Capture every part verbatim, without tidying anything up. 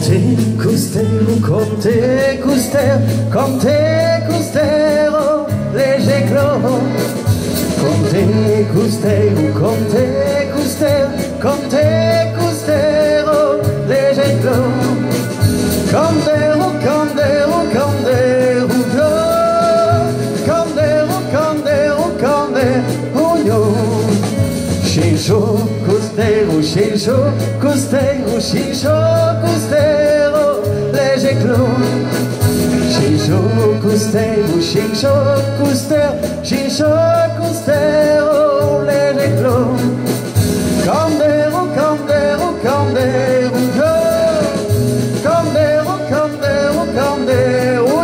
custero, conte custero, conte custero, léger clos. Conte custero, conte custero, conte custero, léger clos. Candero, candero, candero, candero, candero, candero, Xinxô, custero, xinxô, custero, xinxô, custero, léger clos. Xinxô, custero, xinxô, custero, xinxô, custero, léger clos. Candero, candero, candero, candero, candero, candero,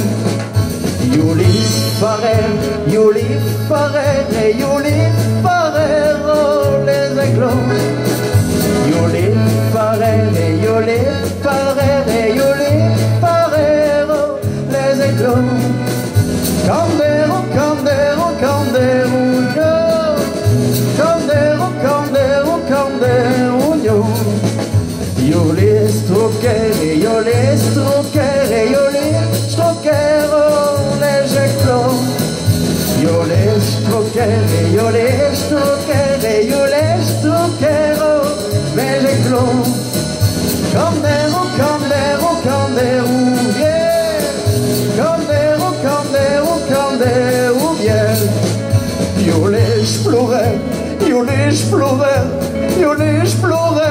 Iuli farer, iuli farer, iuli farer, les éclos. Iuli farer, iuli farer, iuli farer, les éclos. Candero, candero, candero, candero, candero, candero, Iuli stroquer, iuli stroquer, iuli stroquer, léger clos. Io les stroquere, io les stroquere, io les stroquero, léger clos. Candero, candero, candero, yeah. Candero, candero, candero, bien. Io les explorer, io les explorer, io les explorer.